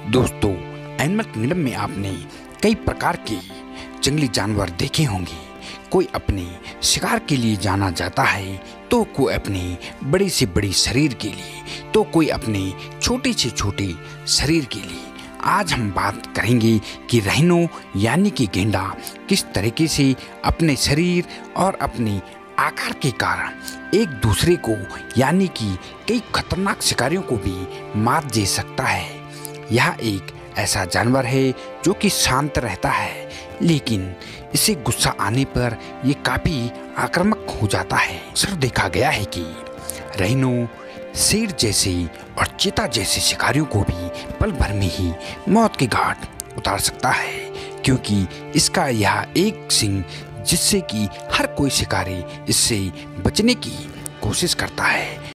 दोस्तों, animal kingdom में आपने कई प्रकार के जंगली जानवर देखे होंगे। कोई अपने शिकार के लिए जाना जाता है, तो कोई अपने बड़े से बड़े शरीर के लिए, तो कोई अपने छोटे से छोटे शरीर के लिए। आज हम बात करेंगे कि राइनो यानी कि गेंडा किस तरीके से अपने शरीर और अपने आकार के कारण एक दूसरे को यानी कि कई खतरनाक शिकारियों को भी मात दे सकता है। यह एक ऐसा जानवर है जो कि शांत रहता है, लेकिन इसे गुस्सा आने पर ये काफी आक्रामक हो जाता है। अक्सर देखा गया है कि राइनो शेर जैसे और चीता जैसे शिकारियों को भी पल भर में ही मौत के घाट उतार सकता है, क्योंकि इसका यह एक सिंग जिससे कि हर कोई शिकारी इससे बचने की कोशिश करता है।